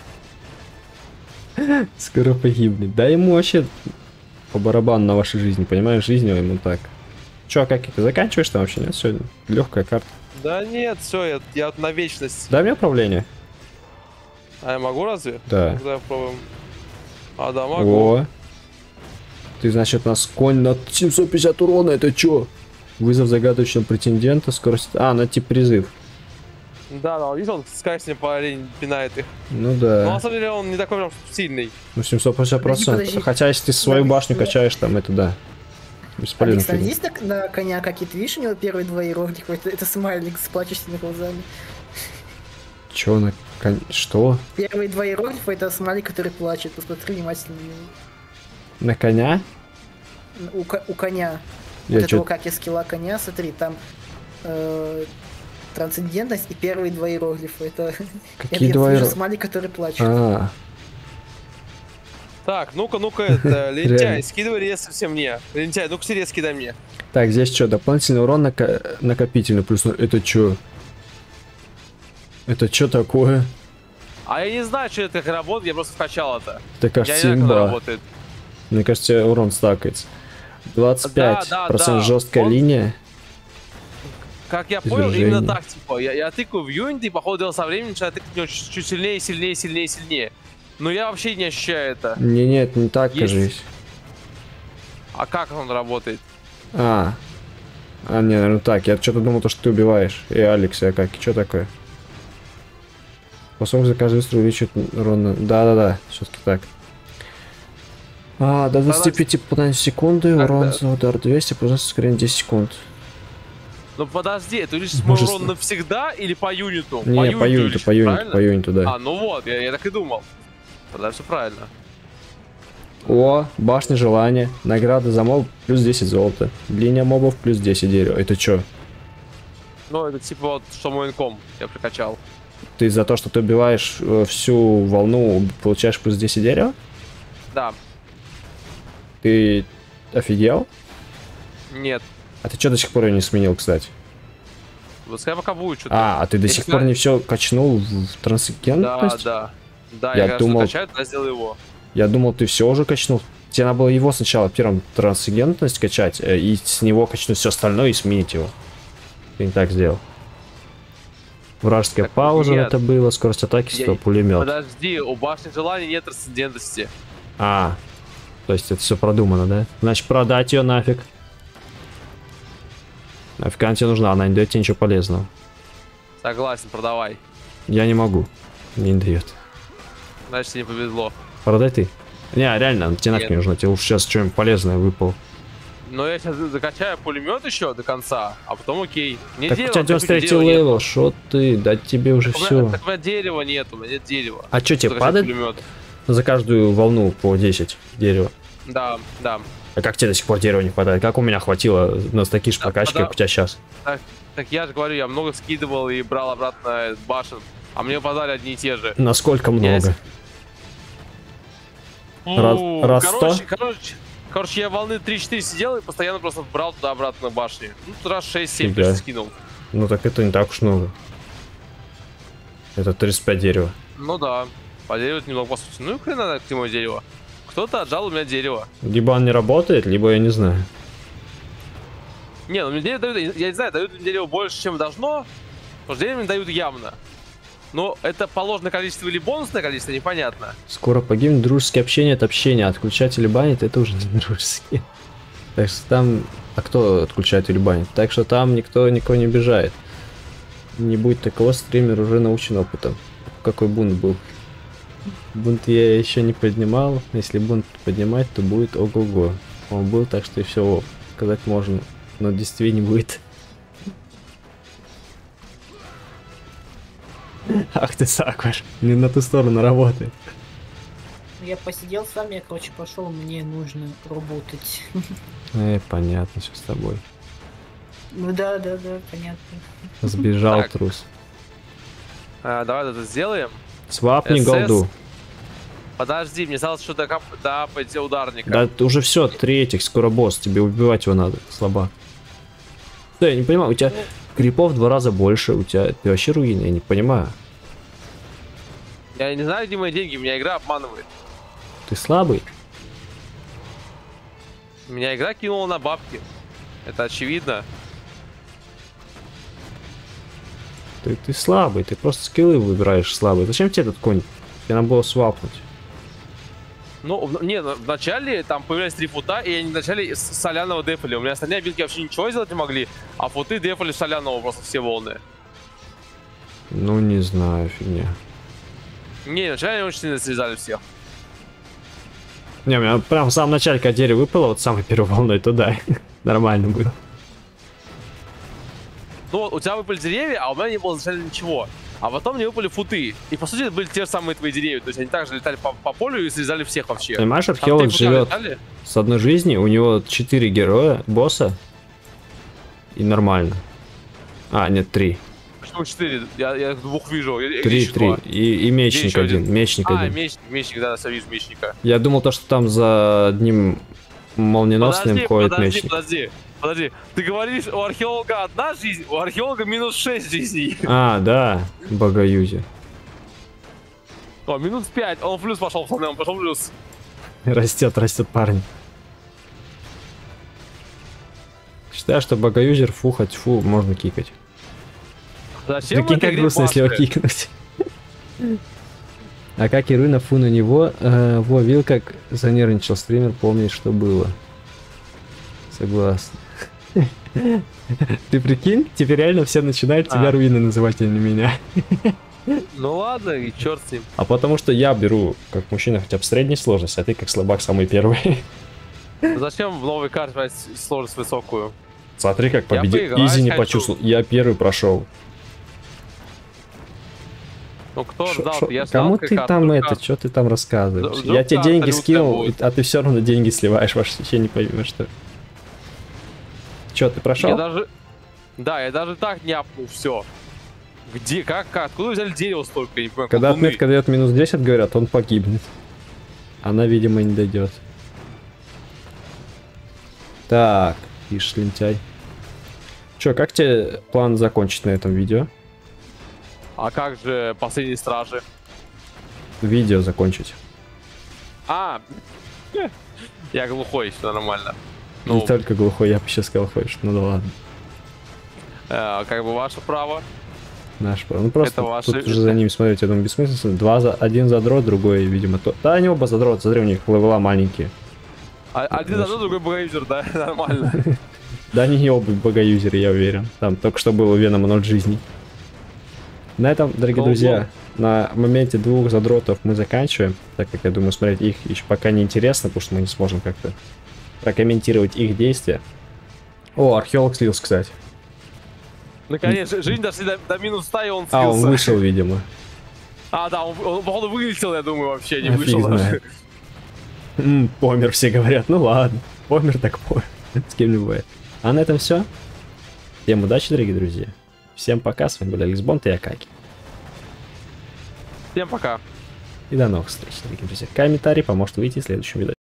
Скоро погибнет. Да ему вообще по барабану на вашей жизни, понимаешь, жизнью ему так. Чё, как ты заканчиваешь там вообще, нет? Сегодня легкая карта. да нет, все, я, я вот на вечность. Дай мне управление. А я могу разве? Да. Тогда попробуем. А, да, могу. О. Ты, значит, у нас конь на семьсот пятьдесят урона, это чё? Вызов загадочного претендента, скорость... А, на тип призыв. Да, да, видишь, он скайс не по арене пинает их. Ну Но да. на самом деле он не такой прям сильный. Ну семьсот пятьдесят процентов. Подожди, подожди. Хотя если ты свою Да, башню да. качаешь, там это да. Бесполезно. Алекс, а фигня. есть на, на коня какие-то, видишь, у него первые два иероглифа? Это, это смайлик с плачущими глазами. Чё на кон... Что? Первые два иероглифа это смайлик, который плачет. Посмотри внимательно на него. На коня? У, ко- у коня. Я вот чё- этого как я скилла коня, смотри, там э, трансцендентность и первые два иероглифа. Это, Какие это два я вижу иеро- смайлик, который плачет. А, Так, ну-ка, ну-ка, это, лентяй, Реально. скидывай резко все мне. Лентяй, ну-ка, все резко кидай мне. так, здесь что, дополнительный урон нака- накопительный, плюс... ну, это чё? Это чё такое? А я не знаю, что это как работает, я просто скачал это. Это Я кажется не знаю, как это имба. работает. Мне кажется, урон стакается. двадцать пять процентов Да, да, да. жесткая Он- линия. Как я понял, Извержение. именно так, типа, я, я тыкаю в юнит, и по ходу дела со временем начинаю тыкать в него чуть, чуть сильнее, сильнее, сильнее, сильнее. Но я вообще не ощущаю это. Не, нет, не так, Есть. кажись. А как он работает? А. А, не, наверное, так. Я что-то думал, то, что ты убиваешь. И Алекс, а как? Что такое? Способность за каждый выстрел увеличивает урон. на- Да-да-да, все-таки так. А, до двадцати пяти попаданий в секунду, Как урон да? за удар двести, произносит ускорение десять секунд. Ну подожди, это увеличить мой Может, урон навсегда или по юниту? Не, по юниту, увеличить, по юниту, правильно? по юниту, да. А, ну вот, я, я так и думал. Тогда все правильно. О, башня желания. Награда за моб плюс десять золота. Длиня мобов плюс десять дерева. Это чё? Ну, это типа вот, что мой инком я прикачал. Ты за то, что ты убиваешь э, всю волну, получаешь плюс десять дерева? Да, Ты офигел? нет. А ты что до сих пор ее не сменил, кстати? Пускай пока будет что-то. А, а ты до Если сих пор на- не все качнул в Да, трансцендентность? да. Да, Я я, думал- думал... качаю, тогда сделаю его. Я думал, ты все уже качнул. Тебе надо было его сначала первым трансцендентность качать, э, и с него качнуть все остальное и сменить его. Ты не так сделал. Вражеская Так, пауза нет. это было, скорость атаки Я- сто, пулемет. Подожди, у башни желания нет трансцендентности. А, то есть это все продумано, да? Значит, продать ее нафиг. Нафиг она тебе нужна, она не дает тебе ничего полезного. Согласен, продавай. Я не могу. Не дает. Значит, тебе не повезло. Продай ты. Не, реально, тебе нафиг Нет. не нужно. Тебе уж сейчас что-нибудь полезное выпало. Но я сейчас закачаю пулемет еще до конца, а потом окей. Мне Так у дерева, тебя так девяносто третий дерева нет. левел, шо ты? Дать тебе уже У меня- все. Так у меня дерева нет, у меня нет дерева. А что тебе Закачать падает пулемет. за каждую волну по десять дерева? Да, да. А как тебе до сих пор дерево не падает? Как у меня хватило на такие же Да, прокачки, пода- как у тебя сейчас? Так, так я же говорю, я много скидывал и брал обратно башен, а мне подали одни и те же. Насколько много? Yes. Раз- Ну, раз короче, сто? короче, короче, я волны три-четыре сидел и постоянно просто брал туда-обратно башни. Ну, раз шесть-семь Фига. точно скинул. Ну так это не так уж много. Это тридцать пять дерева. Ну да, по дереву это немного по сути. Ну и хрена к нему дерево. Кто-то отжал у меня дерево. Либо он не работает, либо я не знаю. Не, ну мне дерево дают, я не знаю, дают мне дерево больше, чем должно. Потому что дерево мне дают явно. Но это положенное количество или бонусное количество, непонятно. Скоро погибнет дружеское общение от общения. Отключать или банить, это уже не дружеские. Так что там... А кто отключает или банит? Так что там никто никого не обижает. Не будет такого, стример уже научен опытом. Какой бунт был? Бунт я еще не поднимал. Если бунт поднимать, то будет ого-го. Он был, так что и все сказать можно. Но действительно не будет. Ах ты сакваш. Не на ту сторону работает. Я посидел с вами, я, короче, пошел, мне нужно работать. Э, понятно, все с тобой. Ну да, да, да, понятно. Сбежал Так. трус. А, давай это сделаем. Свапни СС. голду. Подожди, мне осталось что-то кап... дапать ударника. Да ты уже все, третий, скоро босс, тебе убивать его надо, слабак. Да, я не понимаю, у тебя крипов в два раза больше, у тебя ты вообще руин, я не понимаю. Я не знаю, где мои деньги, меня игра обманывает. Ты слабый? Меня игра кинула на бабки. Это очевидно. Ты, ты слабый, ты просто скиллы выбираешь слабые. Зачем тебе этот конь принципе, надо было свапнуть. Ну, в- не, ну, вначале там появлялись три фута, и они вначале с соляного дефали. У меня остальные билки вообще ничего сделать не могли, а футы дефали соляного просто все волны. Ну, не знаю, фигня. Не, вначале они очень сильно срезали всех. Не, у меня прям в самом начале, когда дерево выпало, вот самой первой волной, то да, нормально было. Ну, вот у тебя выпали деревья, а у меня не было изначально ничего. А потом мне выпали футы. И, по сути, это были те же самые твои деревья. То есть они также летали по, по полю и срезали всех вообще. Понимаешь, Там три археолог фута живет летали. с одной жизни, у него четыре героя, босса, и нормально. А, нет, три. Почему четыре? Я, я двух вижу. Или Три, еще три. два. И, и мечник еще один. один? Мечник А, один. мечник, мечник, да, я вижу мечника. Я думал, то, что там за одним молниеносным Подожди, ходит подожди, мечник. подожди, подожди. Ты говоришь, у археолога одна жизнь, у археолога минус шесть жизней. А, да, богоюзи. О, минус пять, он в плюс пошел, он пошел в плюс. Растет, растет парень. Считаю, что богоюзер фу, хоть фу, можно кикать. Зачем Прикинь, в этой как игре грустно, если его башня? кикнуть. А как и Руна, фу на него. Э, во, видел, как занервничал стример, помнит, что было. Согласен. Ты прикинь, теперь реально все начинают тебя А. Руиной называть, а не меня. Ну ладно, и черт с ним. А потому что я беру, как мужчина, хотя бы средней сложности, а ты как слабак самый первый. Зачем в новой карте брать сложность высокую? Смотри, как Я победил. поиграть Изи не хочу. почувствовал. Я первый прошел. Ну кто Шо- ждал? шо- Я ждал Кому как ты карта, там вдруг это, карта. что ты там рассказываешь? Вдруг Я тебе карта деньги лютая скинул, будет. а ты все равно деньги сливаешь, ваше я не пойму, что. Че, ты Я прошел? даже... Да, я даже так не апнул все. Где, как, как? Откуда взяли дерево столько? Я не понимаю. Когда колдуны. отметка дает минус десять, говорят, он погибнет. Она, видимо, не дойдет. Так, ишь, лентяй. Че, как тебе план закончить на этом видео? А как же последние стражи? Видео закончить. А, я глухой, все нормально. Не Ну, только глухой, я бы сейчас сказал, хочешь. Ну да ладно. э, как бы ваше право. Наш право. Ну просто Это ваши- тут уже за ними смотреть, я думаю, бессмысленно. Два за... Один задрот, другой, видимо, то. Да, они оба задрот, смотри, у них левела маленькие. А- Один за одно, другой богоюзер, да, нормально. Да, они не оба богоюзеры, я уверен. Там только что было у Венома ноль жизней. На этом, дорогие Ну, друзья, на моменте двух задротов мы заканчиваем, так как, я думаю, смотреть их еще пока не интересно, потому что мы не сможем как-то прокомментировать их действия. О, археолог слился, кстати. Наконец, жизнь дошли до, до минус ста, и он А, он слился. вышел, видимо. А, да, он, он, походу, вылетел, я думаю, вообще, не А, фиг вышел даже. знает. М, помер, все говорят. Ну ладно, помер так помер. С кем не бывает. А на этом все. Всем удачи, дорогие друзья. Всем пока, с вами был Алекс Бонд и Акаки. Всем пока. И до новых встреч, дорогие друзья. Комментарий поможет выйти в следующем видео.